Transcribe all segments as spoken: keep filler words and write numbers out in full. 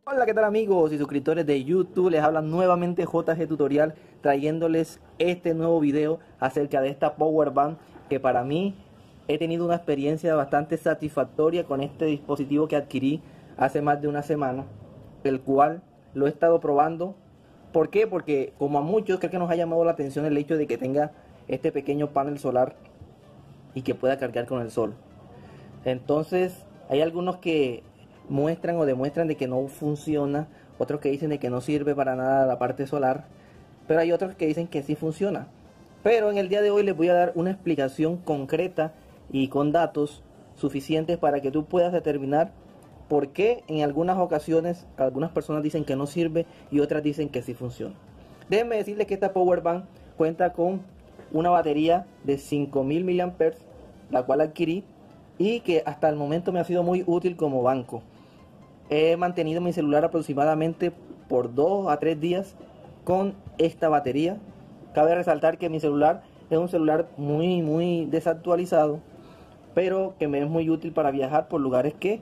Hola, ¿qué tal amigos y suscriptores de YouTube? Les habla nuevamente J G Tutorial trayéndoles este nuevo video acerca de esta Power Bank que para mí he tenido una experiencia bastante satisfactoria con este dispositivo que adquirí hace más de una semana, el cual lo he estado probando. ¿Por qué? Porque como a muchos creo que nos ha llamado la atención el hecho de que tenga este pequeño panel solar y que pueda cargar con el sol. Entonces hay algunos que muestran o demuestran de que no funciona, otros que dicen de que no sirve para nada la parte solar, pero hay otros que dicen que sí funciona. Pero en el día de hoy les voy a dar una explicación concreta y con datos suficientes para que tú puedas determinar por qué en algunas ocasiones algunas personas dicen que no sirve y otras dicen que sí funciona. Déjenme decirles que esta Power Bank cuenta con una batería de cinco mil miliamperios hora, la cual adquirí y que hasta el momento me ha sido muy útil como banco. He mantenido mi celular aproximadamente por dos a tres días con esta batería. Cabe resaltar que mi celular es un celular muy muy desactualizado, pero que me es muy útil para viajar por lugares que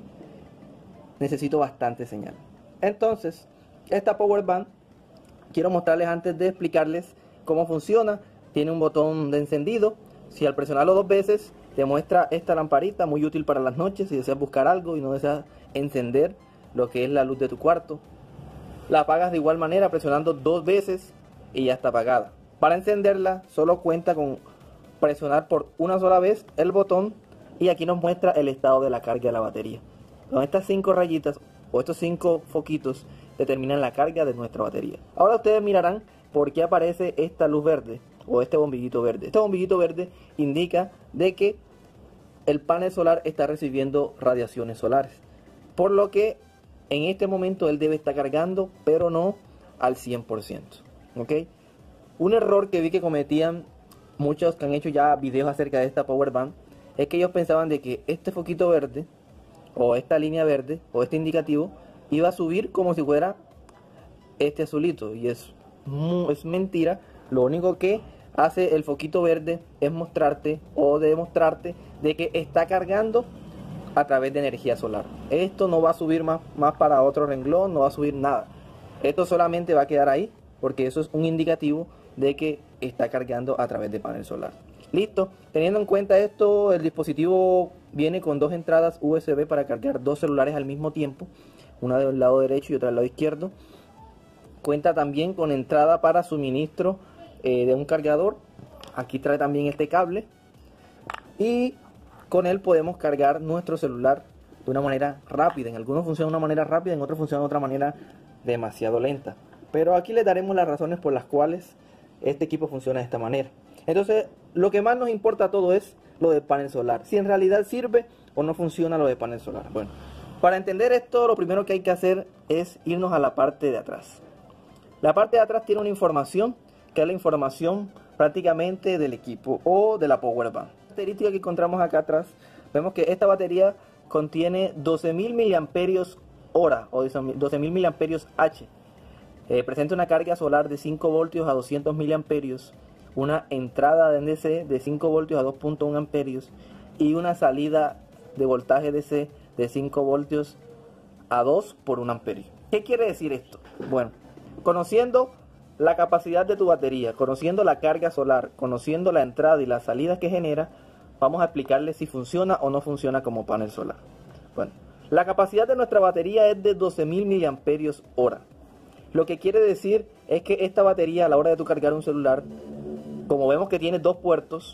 necesito bastante señal. Entonces, esta Power Bank quiero mostrarles antes de explicarles cómo funciona. Tiene un botón de encendido. Si al presionarlo dos veces te muestra esta lamparita, muy útil para las noches si deseas buscar algo y no deseas encender lo que es la luz de tu cuarto. La apagas de igual manera presionando dos veces y ya está apagada. Para encenderla solo cuenta con presionar por una sola vez el botón y aquí nos muestra el estado de la carga de la batería. Con estas cinco rayitas o estos cinco foquitos determinan la carga de nuestra batería. Ahora ustedes mirarán por qué aparece esta luz verde o este bombillito verde. Este bombillito verde indica de que el panel solar está recibiendo radiaciones solares, por lo que en este momento él debe estar cargando, pero no al cien por ciento. ¿Ok? Un error que vi que cometían muchos que han hecho ya videos acerca de esta Power Bank es que ellos pensaban de que este foquito verde o esta línea verde o este indicativo iba a subir como si fuera este azulito, y es, es mentira. Lo único que hace el foquito verde es mostrarte o demostrarte de que está cargando a través de energía solar. Esto no va a subir más, más para otro renglón, no va a subir nada. Esto solamente va a quedar ahí porque eso es un indicativo de que está cargando a través de panel solar. Listo. Teniendo en cuenta esto, el dispositivo viene con dos entradas U S B para cargar dos celulares al mismo tiempo, una del lado derecho y otra del lado izquierdo. Cuenta también con entrada para suministro eh, de un cargador. Aquí trae también este cable y con él podemos cargar nuestro celular de una manera rápida. En algunos funciona de una manera rápida, en otros funciona de otra manera demasiado lenta. Pero aquí les daremos las razones por las cuales este equipo funciona de esta manera. Entonces, lo que más nos importa a todo es lo del panel solar. Si en realidad sirve o no funciona lo de panel solar. Bueno, para entender esto, lo primero que hay que hacer es irnos a la parte de atrás. La parte de atrás tiene una información, que es la información prácticamente del equipo o de la Power Bank. La característica que encontramos acá atrás, vemos que esta batería contiene doce mil miliamperios hora o doce mil miliamperios hora. Eh, presenta una carga solar de cinco voltios a doscientos miliamperios, una entrada de N D C de cinco voltios a dos punto uno amperios y una salida de voltaje D C de cinco voltios a dos por un amperio. ¿Qué quiere decir esto? Bueno, conociendo la capacidad de tu batería, conociendo la carga solar, conociendo la entrada y la salida que genera, vamos a explicarles si funciona o no funciona como panel solar. Bueno, la capacidad de nuestra batería es de doce mil miliamperios hora. Lo que quiere decir es que esta batería, a la hora de tu cargar un celular, como vemos que tiene dos puertos,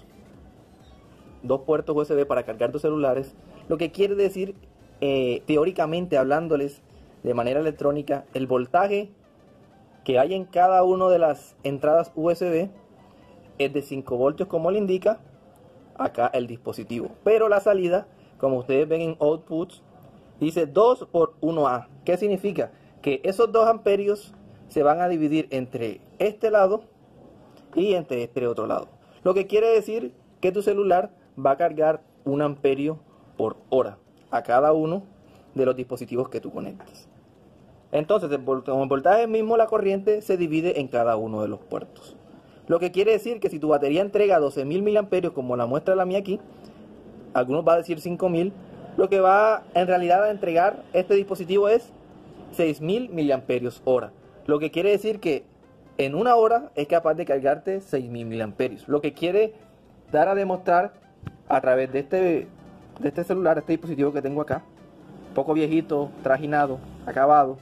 dos puertos U S B para cargar tus celulares, lo que quiere decir, eh, teóricamente hablándoles de manera electrónica, el voltaje que hay en cada una de las entradas U S B es de cinco voltios como le indica acá el dispositivo, pero la salida, como ustedes ven en outputs, dice dos por uno A. ¿Qué significa? Que esos dos amperios se van a dividir entre este lado y entre este otro lado, lo que quiere decir que tu celular va a cargar un amperio por hora a cada uno de los dispositivos que tú conectes. Entonces, como el voltaje es mismo, la corriente se divide en cada uno de los puertos. Lo que quiere decir que si tu batería entrega doce mil miliamperios, como la muestra la mía aquí, algunos va a decir cinco mil, lo que va en realidad a entregar este dispositivo es seis mil miliamperios hora. Lo que quiere decir que en una hora es capaz de cargarte seis mil miliamperios. Lo que quiere dar a demostrar a través de este, de este celular, este dispositivo que tengo acá, poco viejito, trajinado, acabado,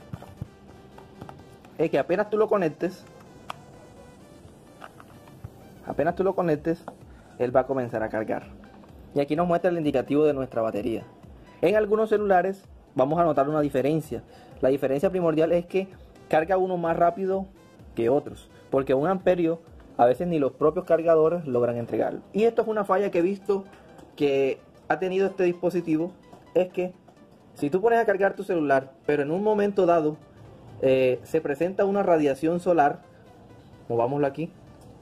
es que apenas tú lo conectes, apenas tú lo conectes, él va a comenzar a cargar. Y aquí nos muestra el indicativo de nuestra batería. En algunos celulares vamos a notar una diferencia. La diferencia primordial es que carga uno más rápido que otros, porque un amperio a veces ni los propios cargadores logran entregarlo. Y esto es una falla que he visto que ha tenido este dispositivo, es que si tú pones a cargar tu celular, pero en un momento dado eh, se presenta una radiación solar, movámoslo aquí,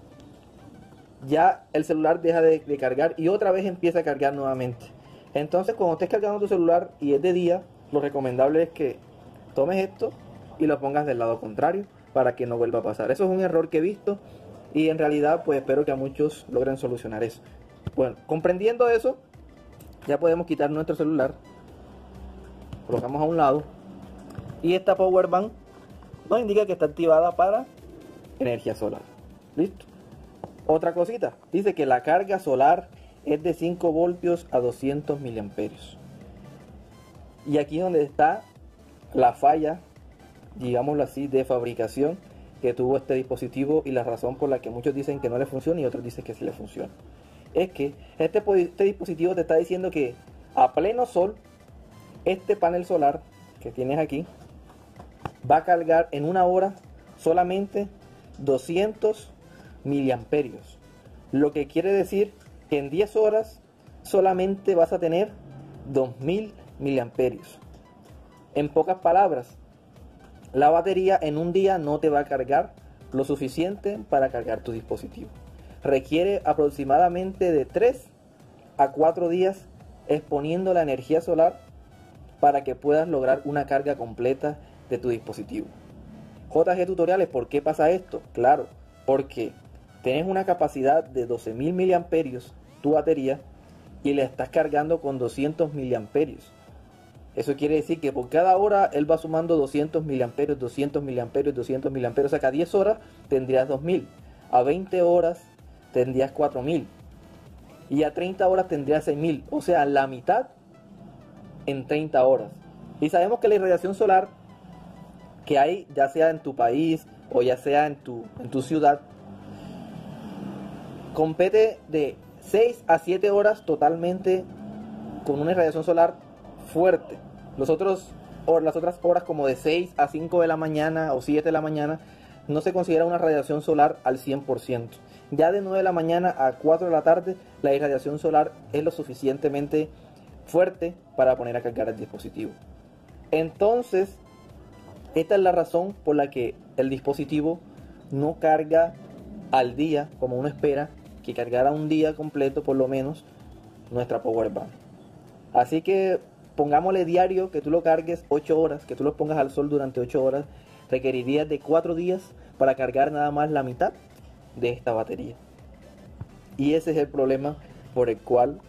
ya el celular deja de, de cargar y otra vez empieza a cargar nuevamente. Entonces, cuando estés cargando tu celular y es de día, lo recomendable es que tomes esto y lo pongas del lado contrario para que no vuelva a pasar. Eso es un error que he visto y en realidad pues espero que a muchos logren solucionar eso. Bueno, comprendiendo eso, ya podemos quitar nuestro celular, colocamos a un lado y esta power bank nos indica que está activada para energía solar. Listo. Otra cosita, dice que la carga solar es de cinco voltios a doscientos miliamperios. Y aquí es donde está la falla, digámoslo así, de fabricación que tuvo este dispositivo y la razón por la que muchos dicen que no le funciona y otros dicen que sí le funciona. Es que este, este dispositivo te está diciendo que a pleno sol, este panel solar que tienes aquí va a cargar en una hora solamente doscientos miliamperios. Lo que quiere decir que en diez horas solamente vas a tener dos mil miliamperios. En pocas palabras, la batería en un día no te va a cargar lo suficiente para cargar tu dispositivo. Requiere aproximadamente de tres a cuatro días exponiendo la energía solar para que puedas lograr una carga completa de tu dispositivo. J G Tutoriales, ¿por qué pasa esto? Claro, porque tienes una capacidad de doce mil miliamperios tu batería y le estás cargando con doscientos miliamperios. Eso quiere decir que por cada hora él va sumando doscientos miliamperios, doscientos miliamperios, doscientos miliamperios. O sea que a diez horas tendrías dos mil. A veinte horas tendrías cuatro mil. Y a treinta horas tendrías seis mil. O sea, la mitad en treinta horas. Y sabemos que la irradiación solar que hay, ya sea en tu país o ya sea en tu, en tu ciudad, compete de seis a siete horas totalmente con una irradiación solar fuerte. Los otros, o las otras horas como de seis a cinco de la mañana o siete de la mañana no se considera una radiación solar al cien por ciento. Ya de nueve de la mañana a cuatro de la tarde la irradiación solar es lo suficientemente fuerte para poner a cargar el dispositivo. Entonces, esta es la razón por la que el dispositivo no carga al día como uno espera que cargara un día completo por lo menos nuestra power bank. Así que pongámosle diario que tú lo cargues ocho horas, que tú lo pongas al sol durante ocho horas, requerirías de cuatro días para cargar nada más la mitad de esta batería. Y ese es el problema por el cual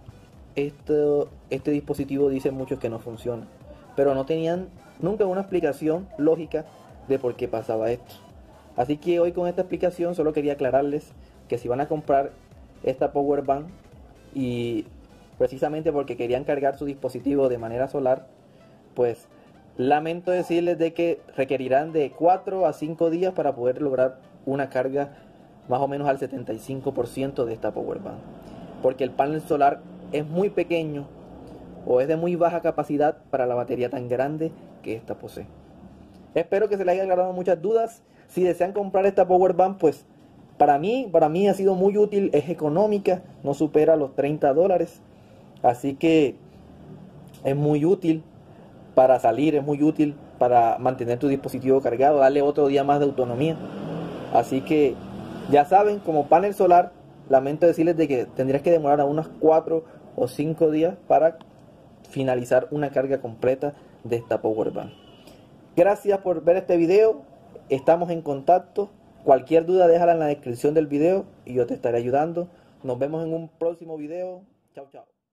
esto, este dispositivo dicen muchos que no funciona, pero no tenían nunca una explicación lógica de por qué pasaba esto. Así que hoy con esta explicación solo quería aclararles que si van a comprar esta power bank y precisamente porque querían cargar su dispositivo de manera solar, pues lamento decirles de que requerirán de cuatro a cinco días para poder lograr una carga más o menos al setenta y cinco por ciento de esta power bank, porque el panel solar es muy pequeño o es de muy baja capacidad para la batería tan grande que esta posee. Espero que se les haya aclarado muchas dudas. Si desean comprar esta power bank, pues para mí, para mí ha sido muy útil, es económica, no supera los treinta dólares. Así que es muy útil para salir, es muy útil para mantener tu dispositivo cargado, darle otro día más de autonomía. Así que ya saben, como panel solar, lamento decirles de que tendrías que demorar a unos cuatro o cinco días para finalizar una carga completa de esta power bank. Gracias por ver este video, estamos en contacto. Cualquier duda déjala en la descripción del video y yo te estaré ayudando. Nos vemos en un próximo video. Chao, chao.